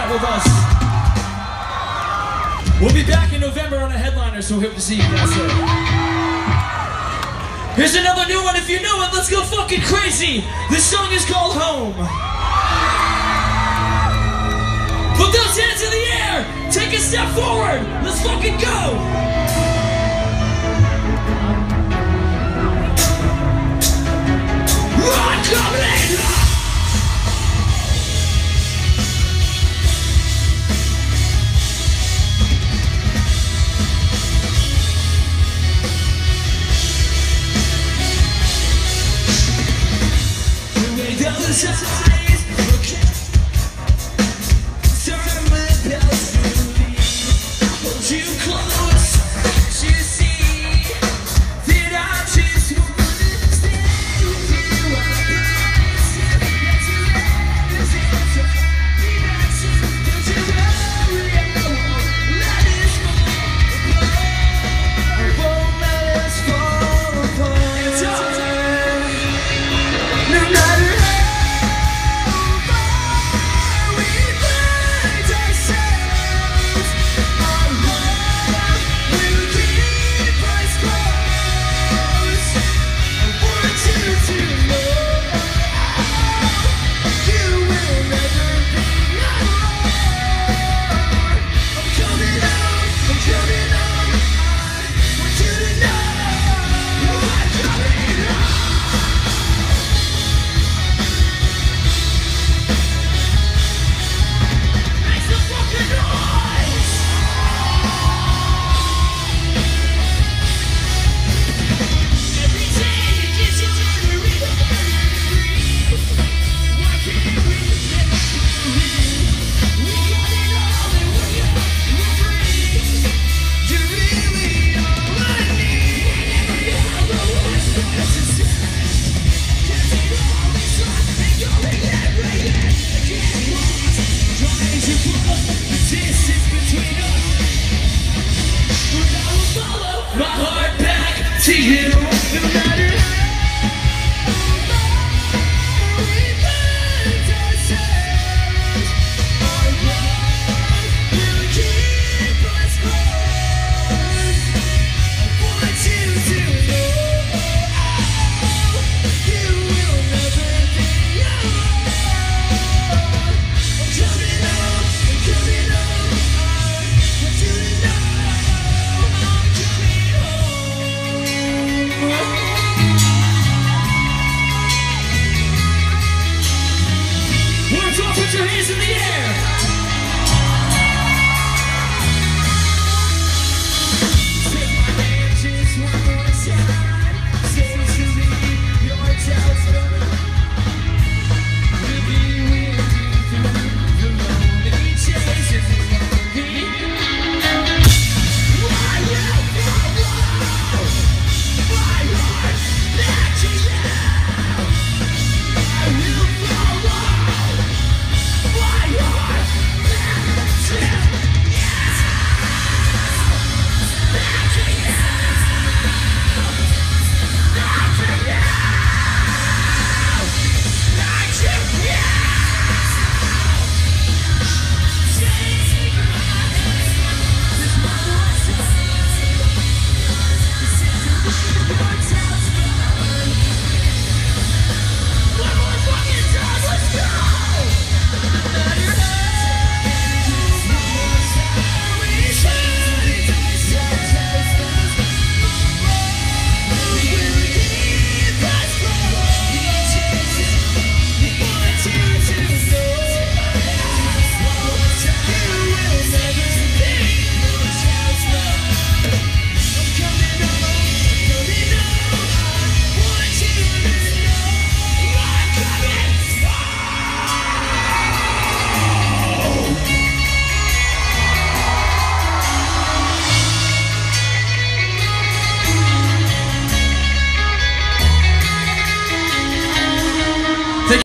that with us. We'll be back in November on a headliner, so we hope to see you guys there. Here's another new one. If you know it, let's go fucking crazy. This song is called Home. Put those hands in the air. Take a step forward. Let's fucking go. I'm coming in. To you.